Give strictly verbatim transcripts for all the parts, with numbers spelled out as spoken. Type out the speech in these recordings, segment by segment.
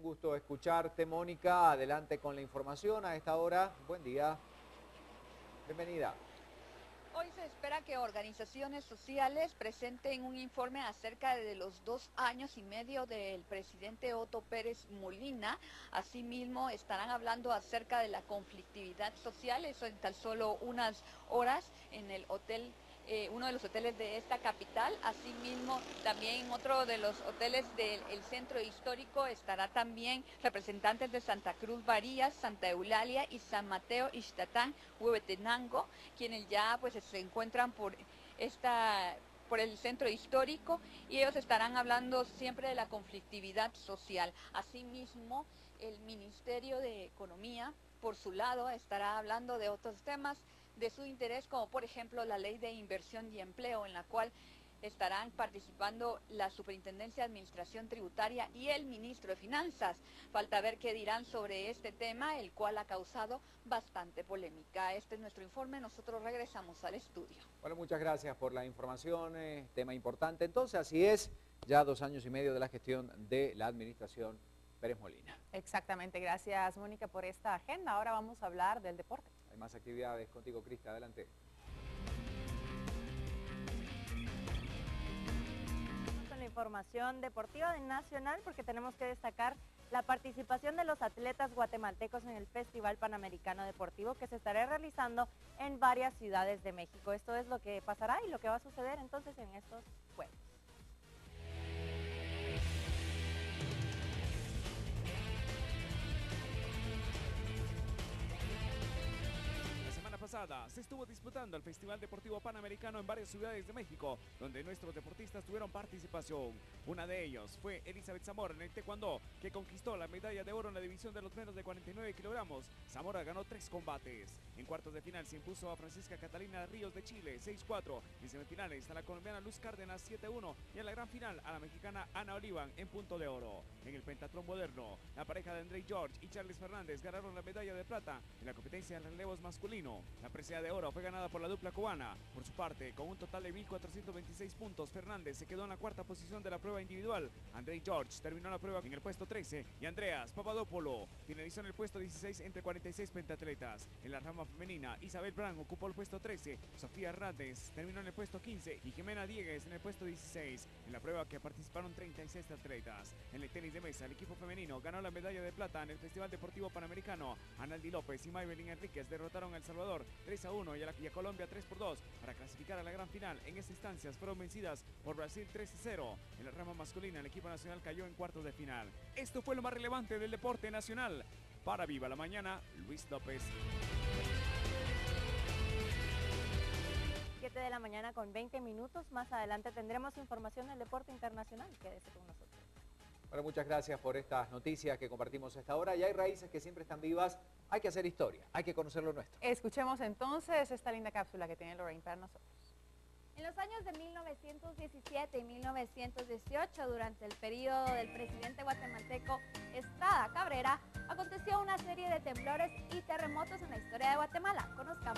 gusto escucharte, Mónica. Adelante con la información a esta hora. Buen día. Bienvenida. Hoy se espera que organizaciones sociales presenten un informe acerca de los dos años y medio del presidente Otto Pérez Molina. Asimismo, estarán hablando acerca de la conflictividad social, eso en tan solo unas horas en el hotel, eh, uno de los hoteles de esta capital. Asimismo, también en otro de los hoteles del el centro histórico estará también representantes de Santa Cruz Barías, Santa Eulalia y San Mateo Ixtatán, Huehuetenango, quienes ya pues se encuentran por esta por el centro histórico, y ellos estarán hablando siempre de la conflictividad social. Asimismo, el Ministerio de Economía, por su lado, estará hablando de otros temas de su interés, como por ejemplo la Ley de Inversión y Empleo, en la cual estarán participando la Superintendencia de Administración Tributaria y el Ministro de Finanzas. Falta ver qué dirán sobre este tema, el cual ha causado bastante polémica. Este es nuestro informe, nosotros regresamos al estudio. Bueno, muchas gracias por la información, eh, tema importante. Entonces, así es, ya dos años y medio de la gestión de la administración Pérez Molina. Exactamente, gracias Mónica por esta agenda. Ahora vamos a hablar del deporte. Hay más actividades contigo, Crista, adelante. Información deportiva de Nacional, porque tenemos que destacar la participación de los atletas guatemaltecos en el Festival Panamericano Deportivo, que se estará realizando en varias ciudades de México. Esto es lo que pasará y lo que va a suceder entonces en estos Juegos. Pasada se estuvo disputando el Festival Deportivo Panamericano en varias ciudades de México, donde nuestros deportistas tuvieron participación. Una de ellos fue Elizabeth Zamora en el taekwondo, que conquistó la medalla de oro en la división de los menos de cuarenta y nueve kilogramos. Zamora ganó tres combates. En cuartos de final se impuso a Francisca Catalina Ríos de Chile seis cuatro. En semifinales a la colombiana Luz Cárdenas siete uno y en la gran final a la mexicana Ana Olivan en punto de oro. En el pentatlón moderno, la pareja de André George y Charles Fernández ganaron la medalla de plata en la competencia de relevos masculino. La presea de oro fue ganada por la dupla cubana. Por su parte, con un total de mil cuatrocientos veintiséis puntos, Fernández se quedó en la cuarta posición de la prueba individual. André George terminó la prueba en el puesto trece y Andreas Papadopoulos finalizó en el puesto dieciséis entre cuarenta y seis pentatletas. En la rama femenina, Isabel Brand ocupó el puesto trece, Sofía Hernández terminó en el puesto quince y Jimena Diegues en el puesto dieciséis. En la prueba que participaron treinta y seis atletas. En el tenis de mesa, el equipo femenino ganó la medalla de plata en el Festival Deportivo Panamericano. Analdi López y Maybelline Enríquez derrotaron a El Salvador tres a uno y a, la, y a Colombia tres por dos para clasificar a la gran final. En estas instancias fueron vencidas por Brasil tres a cero. En la rama masculina, el equipo nacional cayó en cuartos de final. Esto fue lo más relevante del deporte nacional. Para Viva la Mañana, Luis López. siete de la mañana con veinte minutos. Más adelante tendremos información del deporte internacional. Quédese con nosotros. Bueno, muchas gracias por estas noticias que compartimos a esta hora. Y hay raíces que siempre están vivas. Hay que hacer historia, hay que conocer lo nuestro. Escuchemos entonces esta linda cápsula que tiene Lorraine para nosotros. En los años de mil novecientos diecisiete y mil novecientos dieciocho, durante el periodo del presidente guatemalteco Estrada Cabrera, aconteció una serie de temblores y terremotos en la historia de Guatemala. Conozcamos.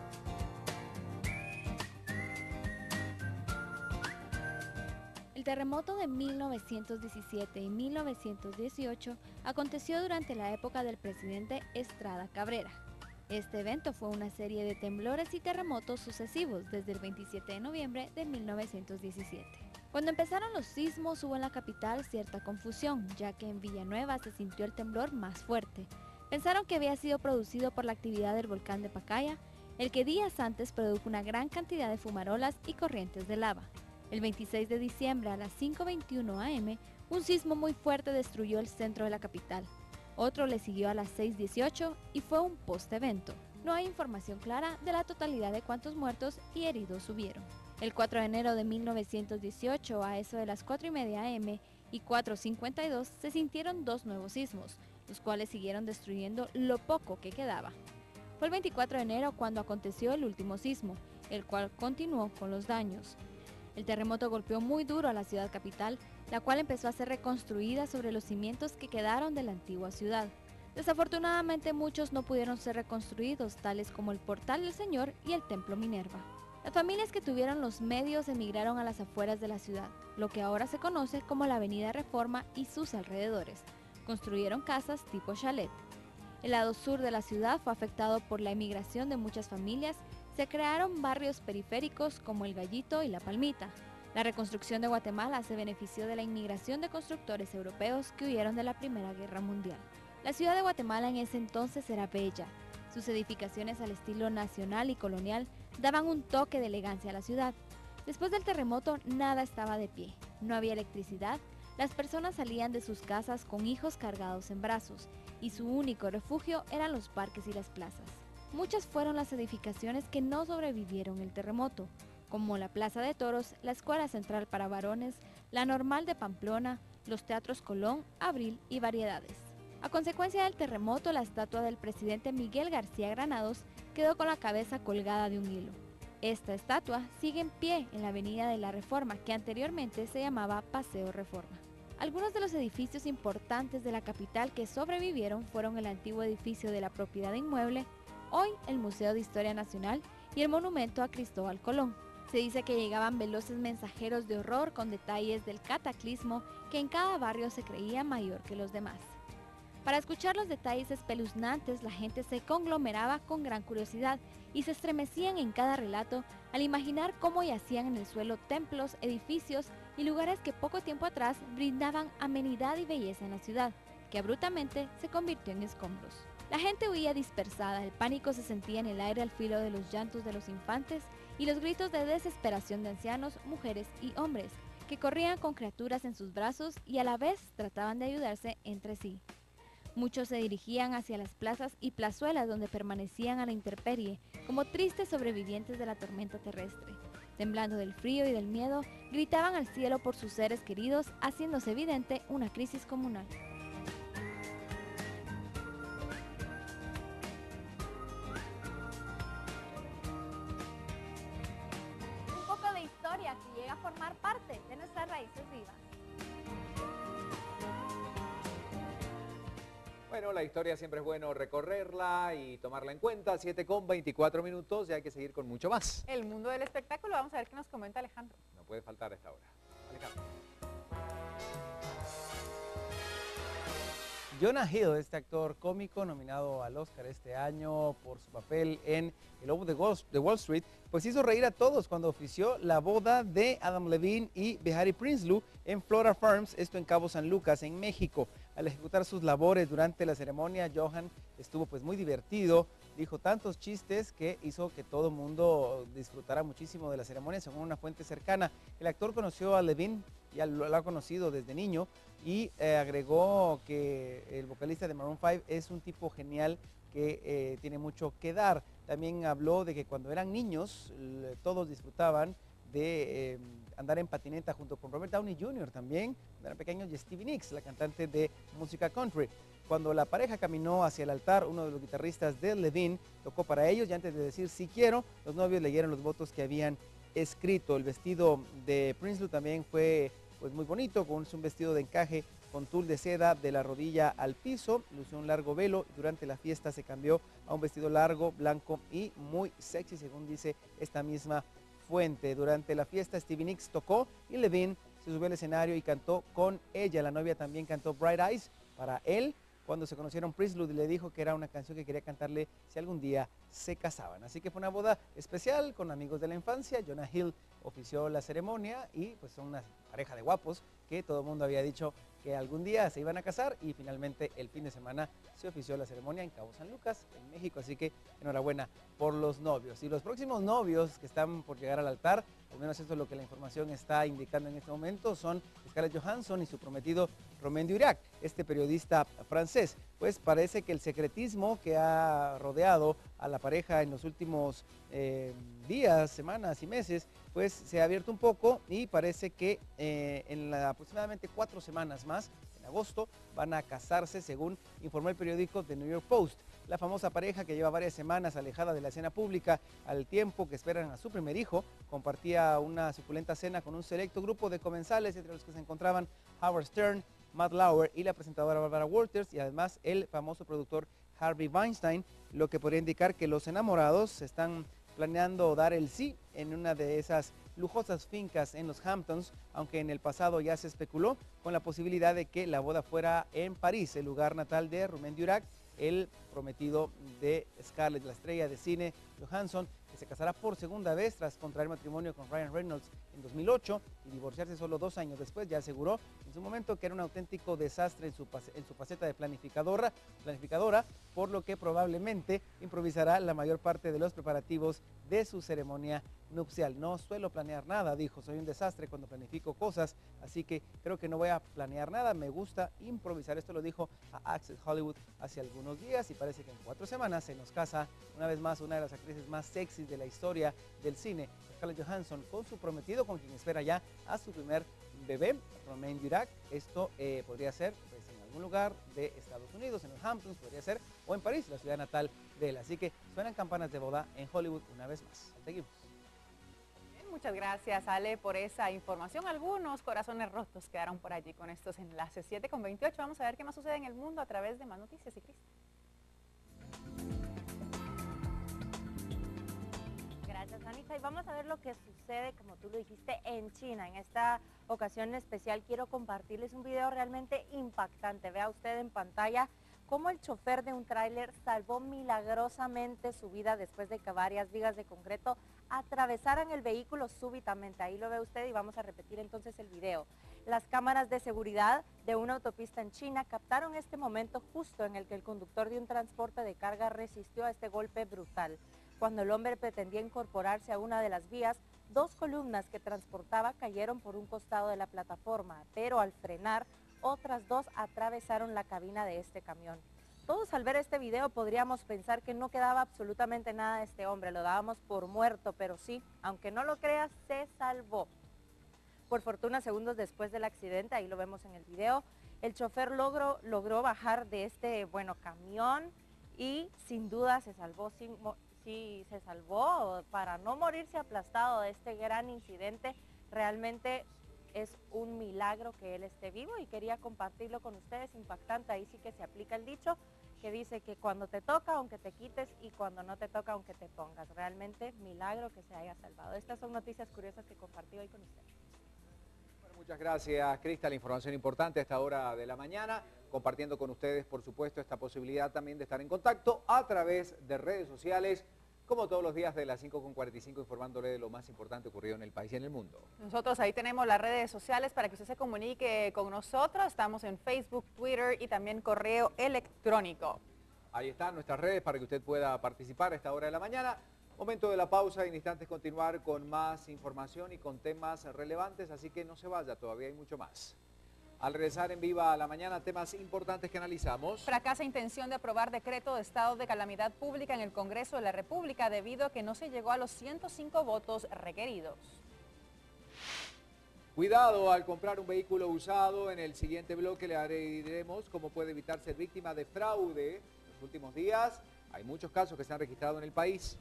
El terremoto de mil novecientos diecisiete y mil novecientos dieciocho aconteció durante la época del presidente Estrada Cabrera. Este evento fue una serie de temblores y terremotos sucesivos desde el veintisiete de noviembre de mil novecientos diecisiete. Cuando empezaron los sismos hubo en la capital cierta confusión, ya que en Villanueva se sintió el temblor más fuerte. Pensaron que había sido producido por la actividad del volcán de Pacaya, el que días antes produjo una gran cantidad de fumarolas y corrientes de lava. El veintiséis de diciembre a las cinco veintiuno a eme, un sismo muy fuerte destruyó el centro de la capital. Otro le siguió a las seis dieciocho y fue un post-evento. No hay información clara de la totalidad de cuántos muertos y heridos hubieron. El cuatro de enero de mil novecientos dieciocho, a eso de las cuatro y media a eme y cuatro cincuenta y dos, se sintieron dos nuevos sismos, los cuales siguieron destruyendo lo poco que quedaba. Fue el veinticuatro de enero cuando aconteció el último sismo, el cual continuó con los daños. El terremoto golpeó muy duro a la ciudad capital, la cual empezó a ser reconstruida sobre los cimientos que quedaron de la antigua ciudad. Desafortunadamente muchos no pudieron ser reconstruidos, tales como el Portal del Señor y el Templo Minerva. Las familias que tuvieron los medios emigraron a las afueras de la ciudad, lo que ahora se conoce como la Avenida Reforma y sus alrededores. Construyeron casas tipo chalet. El lado sur de la ciudad fue afectado por la emigración de muchas familias. Se crearon barrios periféricos como El Gallito y La Palmita. La reconstrucción de Guatemala se benefició de la inmigración de constructores europeos que huyeron de la Primera Guerra Mundial. La ciudad de Guatemala en ese entonces era bella. Sus edificaciones al estilo nacional y colonial daban un toque de elegancia a la ciudad. Después del terremoto nada estaba de pie. No había electricidad, las personas salían de sus casas con hijos cargados en brazos y su único refugio eran los parques y las plazas. Muchas fueron las edificaciones que no sobrevivieron el terremoto, como la Plaza de Toros, la Escuela Central para Varones, la Normal de Pamplona, los Teatros Colón, Abril y Variedades. A consecuencia del terremoto, la estatua del presidente Miguel García Granados quedó con la cabeza colgada de un hilo. Esta estatua sigue en pie en la Avenida de la Reforma, que anteriormente se llamaba Paseo Reforma. Algunos de los edificios importantes de la capital que sobrevivieron fueron el antiguo edificio de la Propiedad Inmueble, hoy el Museo de Historia Nacional, y el monumento a Cristóbal Colón. Se dice que llegaban veloces mensajeros de horror con detalles del cataclismo que en cada barrio se creía mayor que los demás. Para escuchar los detalles espeluznantes, la gente se conglomeraba con gran curiosidad y se estremecían en cada relato al imaginar cómo yacían en el suelo templos, edificios y lugares que poco tiempo atrás brindaban amenidad y belleza en la ciudad, que abruptamente se convirtió en escombros. La gente huía dispersada, el pánico se sentía en el aire al filo de los llantos de los infantes y los gritos de desesperación de ancianos, mujeres y hombres, que corrían con criaturas en sus brazos y a la vez trataban de ayudarse entre sí. Muchos se dirigían hacia las plazas y plazuelas donde permanecían a la intemperie, como tristes sobrevivientes de la tormenta terrestre. Temblando del frío y del miedo, gritaban al cielo por sus seres queridos, haciéndose evidente una crisis comunal. Un poco de historia que llega a formar parte de nuestras raíces vivas. Bueno, la historia siempre es bueno recorrerla y tomarla en cuenta. siete con veinticuatro minutos y hay que seguir con mucho más. El mundo del espectáculo, vamos a ver qué nos comenta Alejandro. No puede faltar a esta hora. Alejandro. Jonah Hill, este actor cómico nominado al Oscar este año por su papel en El Lobo de Wall, de Wall Street, pues hizo reír a todos cuando ofició la boda de Adam Levine y Behati Prinsloo en Flora Farms, esto en Cabo San Lucas, en México. Al ejecutar sus labores durante la ceremonia, Johan estuvo pues muy divertido, dijo tantos chistes que hizo que todo el mundo disfrutara muchísimo de la ceremonia, según una fuente cercana. El actor conoció a Levine, ya lo, lo ha conocido desde niño, y eh, agregó que el vocalista de Maroon cinco es un tipo genial que eh, tiene mucho que dar. También habló de que cuando eran niños le, todos disfrutaban de eh, andar en patineta junto con Robert Downey junior también, cuando eran pequeños, y Stevie Nicks, la cantante de música country. Cuando la pareja caminó hacia el altar, uno de los guitarristas de Levine tocó para ellos y antes de decir sí quiero, los novios leyeron los votos que habían escrito. El vestido de Prinsloo también fue pues muy bonito, con un vestido de encaje con tul de seda de la rodilla al piso, lució un largo velo y durante la fiesta se cambió a un vestido largo, blanco y muy sexy, según dice esta misma fuente. Durante la fiesta Stevie Nicks tocó y Levine se subió al escenario y cantó con ella. La novia también cantó Bright Eyes para él. Cuando se conocieron, Prinsloo le dijo que era una canción que quería cantarle si algún día se casaban. Así que fue una boda especial con amigos de la infancia. Jonah Hill ofició la ceremonia y pues son una pareja de guapos que todo el mundo había dicho que algún día se iban a casar y finalmente el fin de semana se ofició la ceremonia en Cabo San Lucas, en México. Así que enhorabuena por los novios. Y los próximos novios que están por llegar al altar, al menos esto es lo que la información está indicando en este momento, son Scarlett Johansson y su prometido Romain Durac, este periodista francés. Pues parece que el secretismo que ha rodeado a la pareja en los últimos eh, días, semanas y meses, pues se ha abierto un poco y parece que eh, en la, aproximadamente cuatro semanas más, en agosto, van a casarse, según informó el periódico The New York Post. La famosa pareja, que lleva varias semanas alejada de la escena pública al tiempo que esperan a su primer hijo, compartía una suculenta cena con un selecto grupo de comensales, entre los que se encontraban Howard Stern, Matt Lauer y la presentadora Barbara Walters, y además el famoso productor Harvey Weinstein, lo que podría indicar que los enamorados están planeando dar el sí en una de esas lujosas fincas en los Hamptons, aunque en el pasado ya se especuló con la posibilidad de que la boda fuera en París, el lugar natal de Romain Durac, el prometido de Scarlett, la estrella de cine Johansson, que se casará por segunda vez tras contraer matrimonio con Ryan Reynolds en dos mil ocho y divorciarse solo dos años después. Ya aseguró en su momento que era un auténtico desastre en su, en su faceta de planificadora, planificadora, por lo que probablemente improvisará la mayor parte de los preparativos de su ceremonia nupcial. No suelo planear nada, dijo, soy un desastre cuando planifico cosas, así que creo que no voy a planear nada, me gusta improvisar. Esto lo dijo a Access Hollywood hace algunos días y parece que en cuatro semanas se nos casa una vez más una de las actrices más sexys de la historia del cine, Scarlett Johansson, con su prometido, con quien espera ya a su primer bebé, Romain Durac. Esto eh, podría ser pues, en algún lugar de Estados Unidos, en los Hamptons podría ser, o en París, la ciudad natal de él. Así que suenan campanas de boda en Hollywood una vez más. Seguimos. Muchas gracias, Ale, por esa información. Algunos corazones rotos quedaron por allí con estos enlaces. siete con veintiocho, vamos a ver qué más sucede en el mundo a través de Más Noticias y Cristo. Gracias, Anita. Y vamos a ver lo que sucede, como tú lo dijiste, en China. En esta ocasión especial quiero compartirles un video realmente impactante. Vea usted en pantalla cómo el chofer de un tráiler salvó milagrosamente su vida después de que varias vigas de concreto atravesaran el vehículo súbitamente. Ahí lo ve usted y vamos a repetir entonces el video. Las cámaras de seguridad de una autopista en China captaron este momento justo en el que el conductor de un transporte de carga resistió a este golpe brutal. Cuando el hombre pretendía incorporarse a una de las vías, dos columnas que transportaba cayeron por un costado de la plataforma, pero al frenar, otras dos atravesaron la cabina de este camión. Todos al ver este video podríamos pensar que no quedaba absolutamente nada de este hombre, lo dábamos por muerto, pero sí, aunque no lo creas, se salvó. Por fortuna, segundos después del accidente, ahí lo vemos en el video, el chofer logró, logró bajar de este, bueno, camión y sin duda se salvó, sin, sí, se salvó para no morirse aplastado de este gran incidente. Realmente es un milagro que él esté vivo y quería compartirlo con ustedes, impactante. Ahí sí que se aplica el dicho que dice que cuando te toca, aunque te quites, y cuando no te toca, aunque te pongas. Realmente milagro que se haya salvado. Estas son noticias curiosas que compartí hoy con ustedes. Bueno, muchas gracias, Crista. La información importante a esta hora de la mañana, compartiendo con ustedes, por supuesto, esta posibilidad también de estar en contacto a través de redes sociales, como todos los días de las cinco con cuarenta y cinco, informándole de lo más importante ocurrido en el país y en el mundo. Nosotros ahí tenemos las redes sociales para que usted se comunique con nosotros. Estamos en Facebook, Twitter y también correo electrónico. Ahí están nuestras redes para que usted pueda participar a esta hora de la mañana. Momento de la pausa y en instantes continuar con más información y con temas relevantes, así que no se vaya, todavía hay mucho más. Al regresar en Viva a la Mañana, temas importantes que analizamos. Fracasa intención de aprobar decreto de estado de calamidad pública en el Congreso de la República debido a que no se llegó a los ciento cinco votos requeridos. Cuidado al comprar un vehículo usado. En el siguiente bloque le diremos cómo puede evitar ser víctima de fraude. En los últimos días hay muchos casos que se han registrado en el país.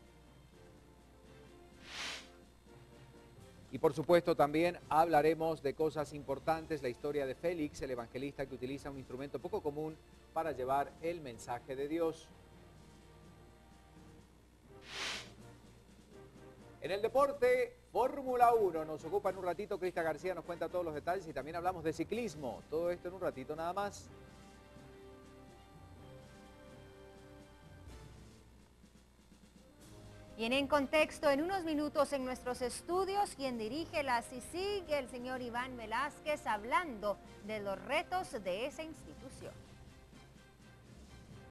Y por supuesto también hablaremos de cosas importantes, la historia de Félix, el evangelista que utiliza un instrumento poco común para llevar el mensaje de Dios. En el deporte, Fórmula uno, nos ocupa en un ratito, Crista García nos cuenta todos los detalles y también hablamos de ciclismo. Todo esto en un ratito nada más. Viene en contexto en unos minutos en nuestros estudios quien dirige la C I C I G, el señor Iván Velázquez, hablando de los retos de esa institución.